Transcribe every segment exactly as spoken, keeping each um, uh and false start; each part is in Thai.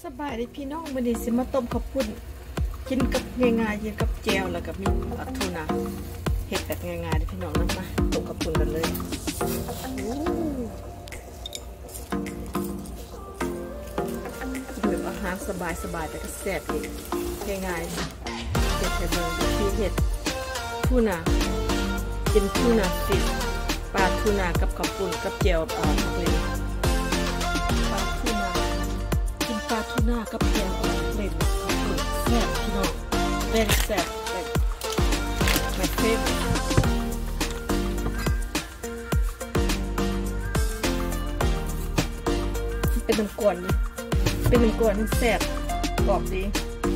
สบายดีพี่น้องวันนี้สิมาต้มข้าวปุ้นกินกับง่ายๆกินกับแจวแล้วกับมีทูน่าเห็ดแบบง่ายๆดิพี่น้องนะมาต้มข้าวปุ้นกันเลยแบบอาหารสบายๆแต่ก็แซ่บอีกง่ายๆเห็ดไข่เบิร์ดที่เห็ดทูน่ากินทูน่าฟิชปลาทูน่ากับข้าวปุ้นกับแจวเอ่อเลยปลาทูน่ากินปลาทูน่ากับแจวเอ่อเลยข้าวปุ้นแซ่บพี่น้องแซ่บแซ่บแบบ my favorite เป็นน้ำกวนเป็นน้ำกวนแซ่บกรอบดี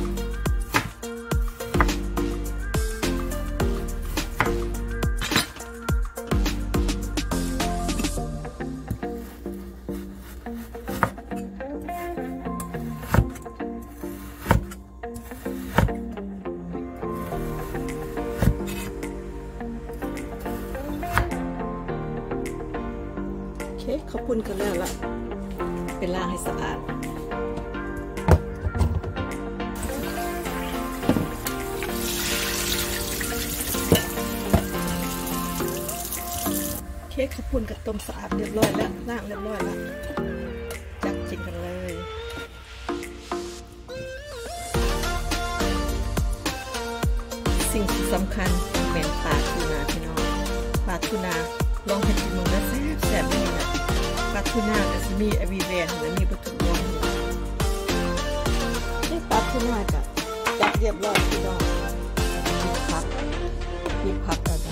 ข้าวปุ้นกันแล้วล่ะเป็นล้างให้สะอาดเค้กข้าวปุ้นกับต้มสะอาดเรียบร้อยแล้วล้างเรียบร้อยแล้วจับกินกันเลยสิ่งที่สำคัญเป็นปลาทูน่าพี่น้องปลาทูน่าลองให้กินมึงแล้วแซ่บแซ่บเลยนะปลาทูน่าก็จะมีอวีแวนและมีประตูบอลนี่ปลาทูน่ากับจัดเรียบร้อยพี่น้องมีผักมีผักอะไร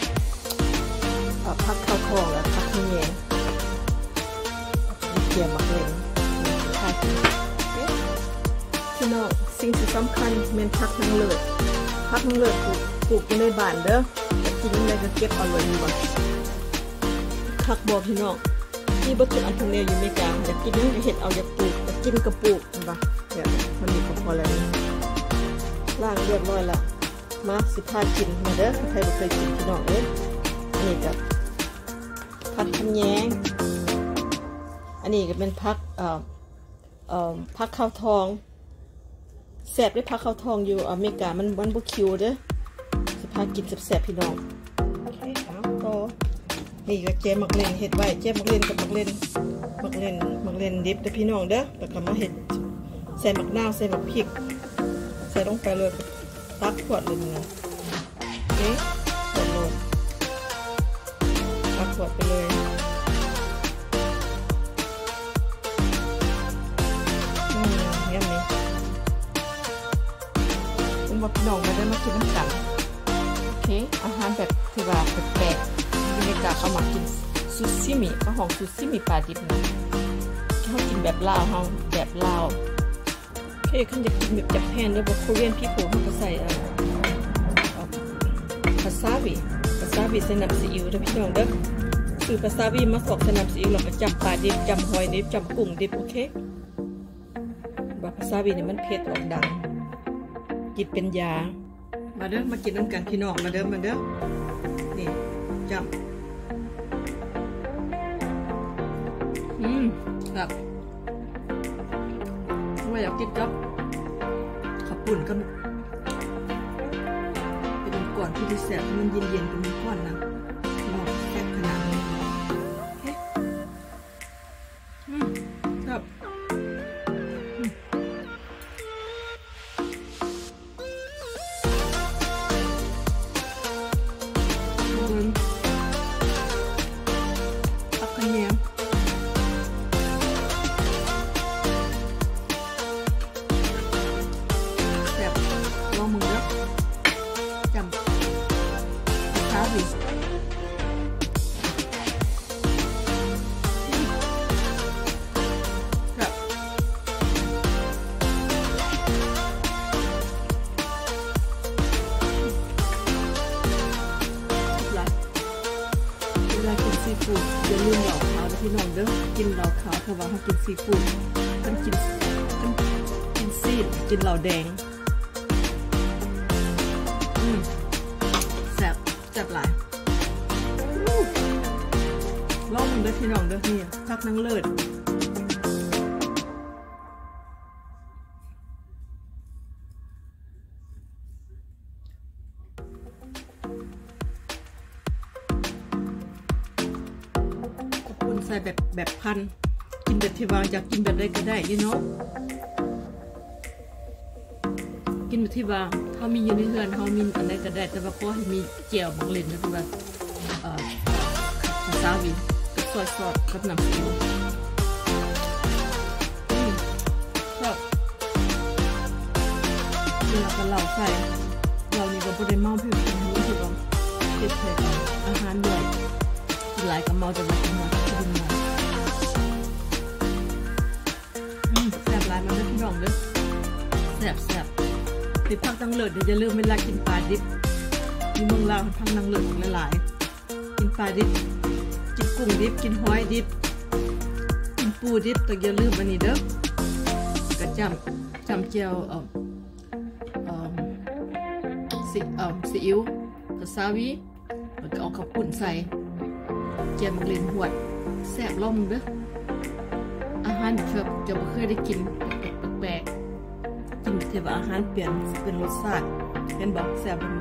ผักข้าวทองและผักที่เงี้ยมีเกี๊ยวมะเขือใช่พี่น้องสิ่งที่สำคัญเป็นผักนางเลิศผักนางเลิศปลูกปลูกในบ้านเด้อกินอะไรก็เก็บเอาเลยดีกว่าคักบอกพี่น้องนี่บัตรอันทุเรียนอยู่ไม่กลางอยากกินนี่เห็ดเอาอยากปลูกอยากกินกระปุกเห็นปะเนี่ยมันมีก็พอแล้วล้างเรียบร้อยละมาสิพากินมาเด้อใครไม่เคยกินพี่น้องเอ้ยนี่กับผักขแยงอันนี้ก็เป็นผักเอ่อเอ่อผักข้าวทองแซ่บด้วยผักข้าวทองอยู่อเมริกามันมันบุคิวเด้อสิพากินแซ่บๆพี่น้องโอเคเอาต่อนี่ก็เจมักเล่นเห็ดไว้เจมักเล่นกับมักเล่นมักเล่นมักเล่นดิบเด้อพี่น้องเด้อแล้วก็มาเห็ดใส่มักนาวใส่มักพริกใส่ลงไปเลยตักขวดเลยนะโอเคขวดลงตักขวดไปเลยอืมเยี่ยมเลยคุณบอกพี่น้องมาได้มากินน้ำกันโอเคอาหารแบบที่ว่าแปลกอเมริกาเขามากินซูชิมิเขาของซูชิมิปลาดิบนะเขากินแบบลาวเขาแบบลาวโอเคเขาจะกินแบบญี่ปุ่นแล้วบอกโคเรียนพี่ผมเขาก็ใส่เอ่อวาซาบิวาซาบิใส่น้ำซีอิ๊วนะพี่น้องเด้อคือวาซาบิมาสอกใส่น้ำซีอิ๊วเราก็จำปลาดิบจำหอยดิบจำกุ้งดิบโอเควาซาบิเนี่ยมันเผ็ดออกดังกินเป็นยามาเด้อมากินน้ำกันพี่น้องมาเด้อมาเด้อนี่จำอืมแบบว่าอยากกินกับข้าวปุ้นก็เป็นก่อนที่ดิแสบมันเย็นๆเป็นก้อนนะลองแซ่บขนาดนี้เฮ้ยอืมแบบซีฟู้ดอย่าลืมเหล่าขาวนะพี่น้องเด้อกินเหล่าขาวเพราะว่าเขากินซีฟู้ดต้องกินต้องกินซีดกินเหล่าแดงอืมแซ่บแซ่บหลาย ลองเด้อพี่น้องเด้อนี่พักนั่งเลิศใส่แบบแบบพันกินแบบที่วางอยากกินแบบใดก็ได้ยี่เนาะกินแบบที่วางเขามีอยู่ในเฮือนเขามีอันใดก็ได้แต่ว่าก็ให้มีเจียวบางเลนนะคือว่าเอ่อซาวิกับซอยซอสกับน้ำซีอิ๊วชอบเวลากับเราใส่เรานี่ก็บริเมาผิวผิวรู้สึกว่าเผ็ดเผ็ดอาหารด้วยหลายกับเมาจะแบบนี้จะเป็นไงแซ่บหลายมันไม่พี่น้องเด้อแซ่บแซ่บติดพักตั้งเลิศเดี๋ยวจะลืมเวลากินปลาดิบมีเมืองลาวพักตั้งเลิศหลายๆกินปลาดิบกินกุ้งดิบกินหอยดิบกินปูดิบแต่อย่าลืมอันนี้เด้อกระจำจำเจียวเอ่อเอ่อซีเอ่อซีอิ๊วกับซาวีแล้วก็เอาข้าวปุ้นใส่เจียวมะเร็งหวดแซ่บล่อมเด้ออาหารแบบจะไม่เคยได้กินแปลกๆกินแต่ว่าอาหารเปลี่ยนเป็นรสชาติเห็นบอกแซ่บมัน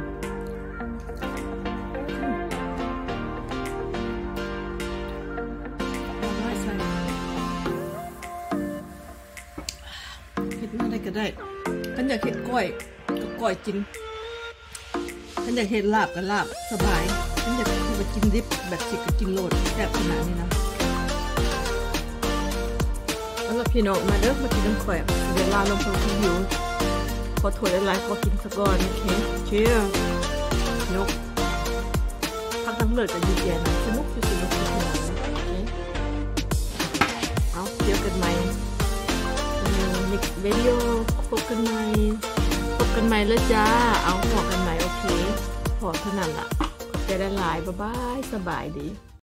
เห็ดมาได้ก็ได้ฉันอยากเห็ดก้อยก็ก้อยกินฉันอยากเห็ดลาบก็ลาบสบายฉันอยากไปกินดิบแบบสิก็กินโลดแซ่บขนาดนี้นะแล้วพี่น้องมาเด้อมากินน้ำข่อยเดี๋ยวลาลงไปกินหิวพอถวยละลายก็กินสักก่อนโอเคเชียร์นกพักทั้งเลิศกับยูเย็นสนุกที่สุดในชีวิตโอเคเอาเจอกันใหม่ในวิดีโอพบกันใหม่พบกันใหม่แล้วจ้าเอาพอกันใหม่โอเคพอเท่านั้นล่ะจะได้หลายบ๊ายบายสบายดี